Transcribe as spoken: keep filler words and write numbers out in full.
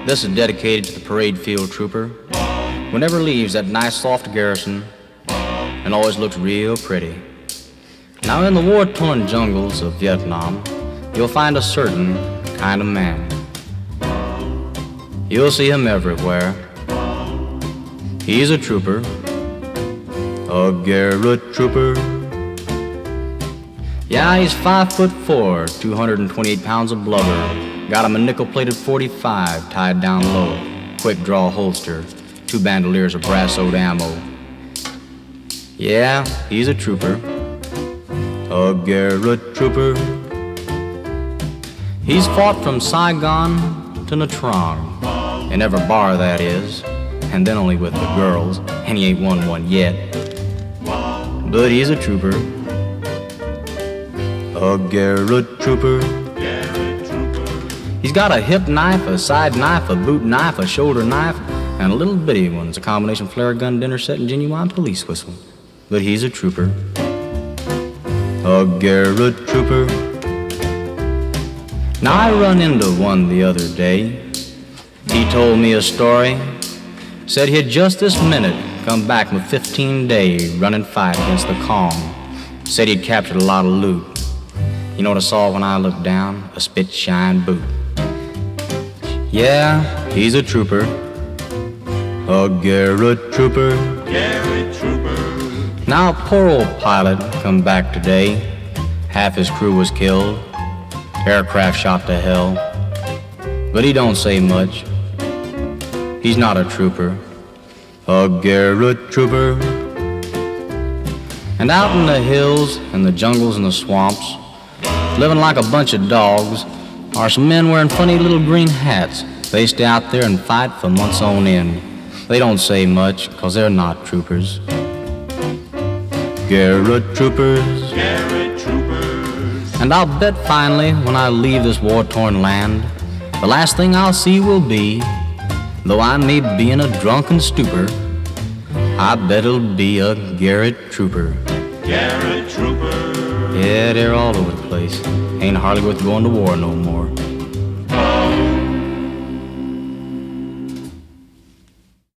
This is dedicated to the parade field trooper who never leaves that nice soft garrison and always looks real pretty. Now in the war-torn jungles of Vietnam, you'll find a certain kind of man. You'll see him everywhere. He's a trooper, a Garet Trooper. Yeah, he's five foot four, two hundred twenty-eight pounds of blubber. Got him a nickel-plated forty-five tied down low, quick draw holster, two bandoliers of brass-oed ammo. Yeah, he's a trooper, a Garet Trooper. He's fought from Saigon to Nha Trang, in every bar that is, and then only with the girls, and he ain't won one yet. But he's a trooper, a Garet Trooper. He's got a hip knife, a side knife, a boot knife, a shoulder knife, and a little bitty one. It's a combination flare gun, dinner set, and genuine police whistle. But he's a trooper, a Garet Trooper. Now I run into one the other day. He told me a story. Said he'd just this minute come back from a fifteen-day running fight against the Kong. Said he'd captured a lot of loot. You know what I saw when I looked down? A spit-shine boot. Yeah, he's a trooper, a Garet Trooper. Garet Trooper. Now a poor old pilot come back today. Half his crew was killed, aircraft shot to hell. But he don't say much. He's not a trooper, a Garet Trooper. And out in the hills and the jungles and the swamps, living like a bunch of dogs, are some men wearing funny little green hats. They stay out there and fight for months on end. They don't say much, cause they're not troopers. Garet Troopers. Garet Troopers. And I'll bet finally, when I leave this war-torn land, the last thing I'll see will be, though I may be in a drunken stupor, I bet it'll be a Garet Trooper. Garet Trooper. Yeah, they're all over the place. Ain't hardly worth going to war no more.